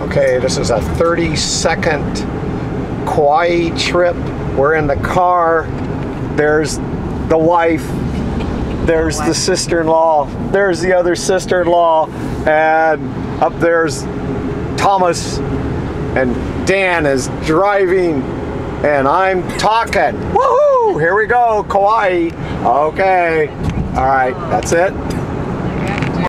Okay, this is a 30-second Kauai trip. We're in the car. There's the wife. There's the sister-in-law. There's the other sister-in-law. And up there's Thomas. And Dan is driving. And I'm talking. Woohoo! Here we go, Kauai. Okay. All right, that's it.